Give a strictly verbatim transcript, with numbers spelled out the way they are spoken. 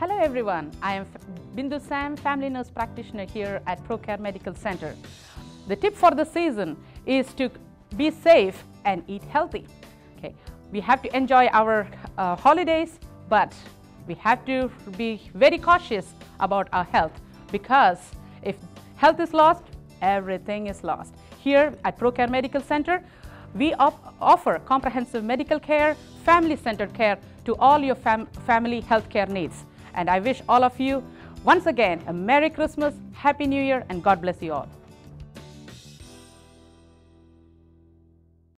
Hello everyone, I am Bindu Sam, family nurse practitioner here at PROCARE Medical Center. The tip for the season is to be safe and eat healthy. Okay, we have to enjoy our uh, holidays, but we have to be very cautious about our health, because if health is lost, everything is lost. Here at PROCARE Medical Center, we op offer comprehensive medical care, family-centered care to all your fam family health care needs. And I wish all of you once again a Merry Christmas, Happy New Year, and God bless you all.